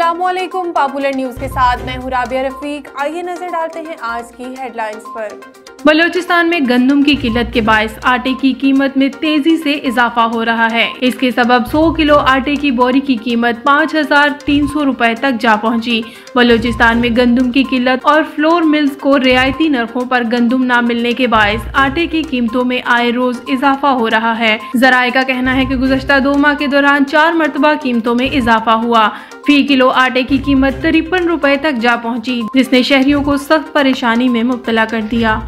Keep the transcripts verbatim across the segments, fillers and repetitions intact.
अस्सलामुअलैकुम। Popular news के साथ मैं हूं राबिया रफीक। आइए नजर डालते हैं आज की हेडलाइंस पर। बलूचिस्तान में गंदम की किल्लत के बायस आटे की कीमत में तेजी से इजाफा हो रहा है। इसके सबब सौ किलो आटे की बोरी की कीमत पाँच हजार तीन सौ रुपए तक जा पहुंची। बलूचिस्तान में गंदम की किल्लत और फ्लोर मिल्स को रियायती नरखों पर गंदम न मिलने के बायस आटे की कीमतों में आए रोज इजाफा हो रहा है। जराये का कहना है कि गुज़श्ता दो माह के दौरान चार मरतबा कीमतों में इजाफा हुआ। फी किलो आटे की कीमत तिरपन रुपए तक जा पहुंची, जिसने शहरियों को सख्त परेशानी में मुब्तला कर दिया।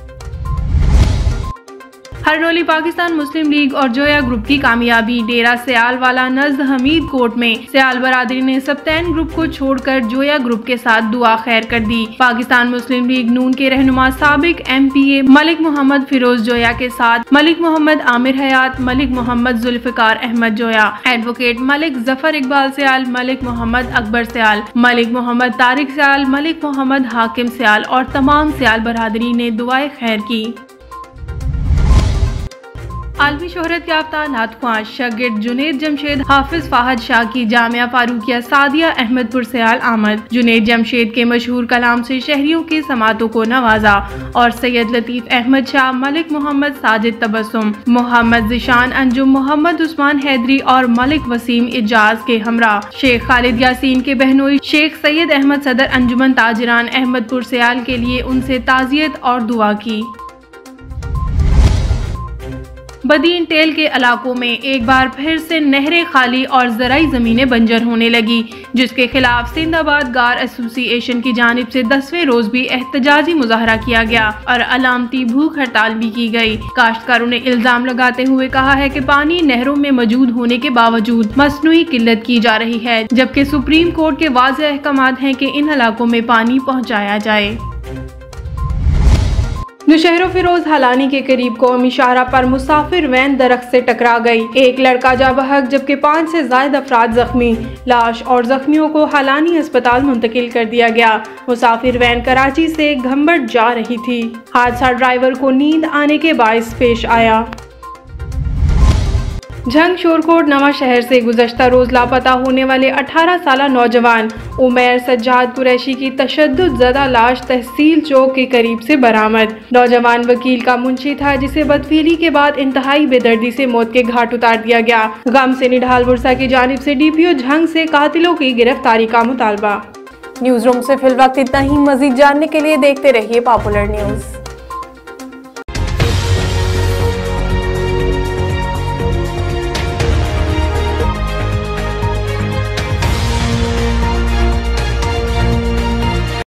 हरनोली पाकिस्तान मुस्लिम लीग और जोया ग्रुप की कामयाबी। डेरा सियाल वाला नज़्द हमीद कोर्ट में सियाल बरादरी ने सप्तैन ग्रुप को छोड़कर जोया ग्रुप के साथ दुआ खैर कर दी। पाकिस्तान मुस्लिम लीग नून के रहनुमा साबिक M P A Malik Mohammad Firoz Joya के साथ मलिक मोहम्मद आमिर हयात, मलिक मोहम्मद जुल्फिकार अहमद जोया, एडवोकेट मलिक जफर इकबाल सियाल, मलिक मोहम्मद अकबर सियाल, मलिक मोहम्मद तारिक सियाल, मलिक मोहम्मद हाकिम सियाल और तमाम सियाल बरादरी ने दुआए खैर की। आलमी शोहरत याफ्ता नातख्वां शागिर्द जुनेद जमशेद हाफिज फाहद शाह की जामिया फारूकिया सादिया अहमदपुर सियाल आमद। जुनेद जमशेद के मशहूर कलाम से शहरियों के समातों को नवाजा और सैयद लतीफ अहमद शाह, मलिक मोहम्मद साजिद तबस्सुम, मोहम्मद जिशान अंजुम, मोहम्मद उस्मान हैदरी और मलिक वसीम इजाज के हमरा शेख खालिद यासीन के बहनोई शेख सैयद अहमद सदर अंजुमन ताजरान अहमदपुर सियाल के लिए उनसे ताजियत और दुआ की। बदीन टेल के इलाकों में एक बार फिर से नहरें खाली और ज़राई ज़मीनें बंजर होने लगी, जिसके खिलाफ सिंधाबाद गार एसोसिएशन की जानिब से दसवें रोज भी एहतजाजी मुजाहरा किया गया और अलामती भूख हड़ताल भी की गई। काश्तकारों ने इल्जाम लगाते हुए कहा है कि पानी नहरों में मौजूद होने के बावजूद मसनूई किल्लत की जा रही है, जबकि सुप्रीम कोर्ट के वाज़ेह अहकामात हैं कि इन इलाकों में पानी पहुँचाया जाए। नौशहरों फिरोज हलानी के करीब कौमी शाहरा पर मुसाफिर वैन दरख्त से टकरा गई। एक लड़का जा बहक जबकि पाँच से ज्यादा अफराद जख्मी। लाश और जख्मियों को हलानी अस्पताल मुंतकिल कर दिया गया। मुसाफिर वैन कराची से घंबट जा रही थी। हादसा ड्राइवर को नींद आने के बायस पेश आया। झंग शोरकोट नवा शहर से गुज़श्ता रोज लापता होने वाले अठारह साल नौजवान उमैर सज्जाद कुरैशी की तशद्दुद ज़दा लाश तहसील चौक के करीब से बरामद। नौजवान वकील का मुंशी था, जिसे बदफीली के बाद इंतहाई बेदर्दी से मौत के घाट उतार दिया गया। गम से निढाल बुरसा की जानिब से डी पी ओ झंग से कातिलों की गिरफ्तारी का मुतालबा। न्यूज रूम से फिलहाल इतना ही। मजीद जानने के लिए देखते रहिए पॉपुलर न्यूज।